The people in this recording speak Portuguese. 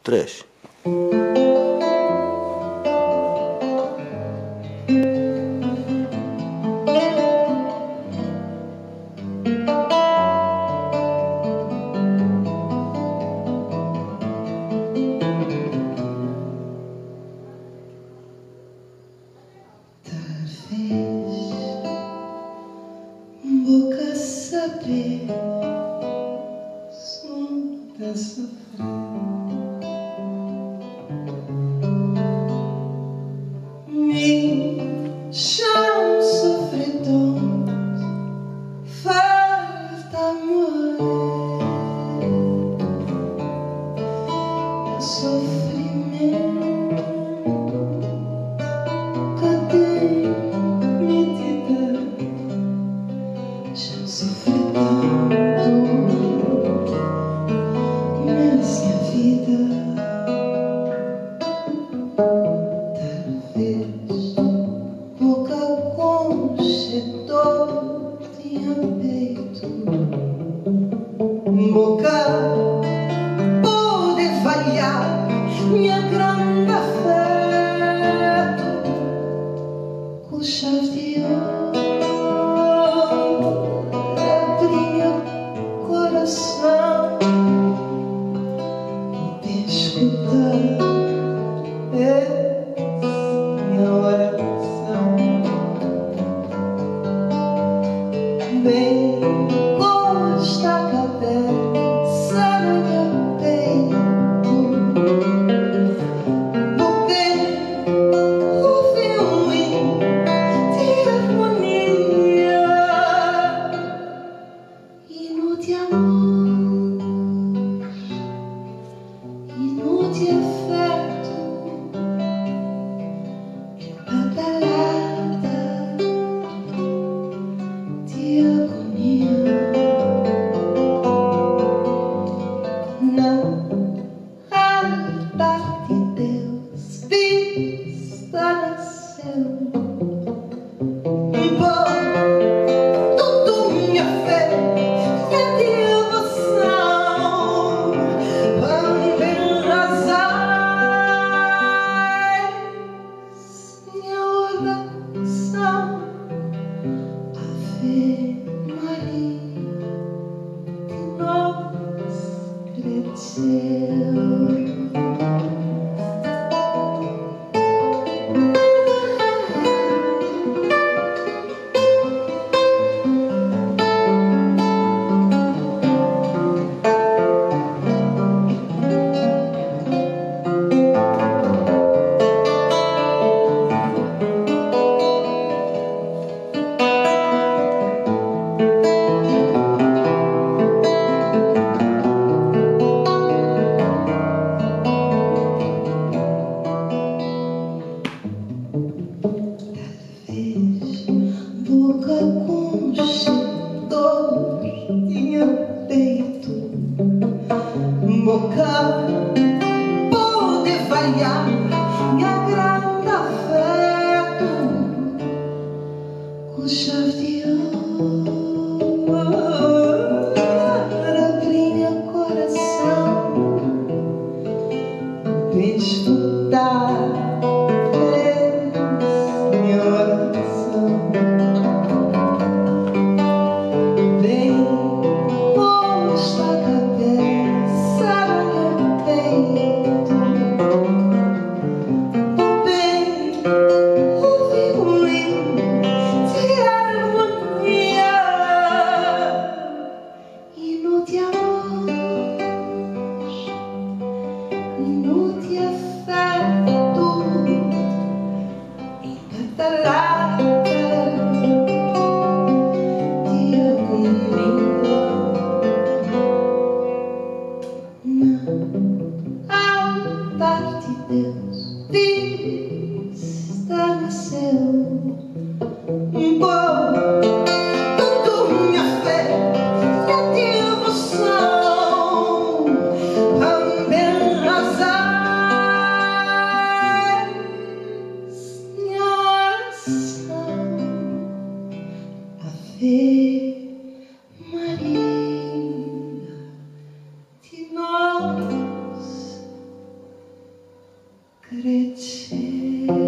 3. Boca saber sonda sofrer me chama sofredor falta amor é sofrimento cadê medida já sofri tanto nessa vida. Talvez boca com cheiro tinha peito, boca pode falhar minha grande afeto com chave de ouro. Bem gosta a cabeça no meu peito, porque ouvi hino de harmonia, hino de amor, hino de afeto, badalada de agonia. Não há parte de Deus vista nasceu por tudo minha fé e devoção apenas minha oração. Ave Maria, que nós cresceu. Boca com cheiro tinha peito, boca pode falhar minha grande afeto com chave de ouro abrir meu coração pra escutar minha oração. Bem posta a cabeça no meu peito, bem ouvi hino de harmonia, hino de amor, hino de afeto, encantalada de agonia. Não há parte de Deus vista nasceu por tudo minha fé e devoção apenas minha oração. crescer.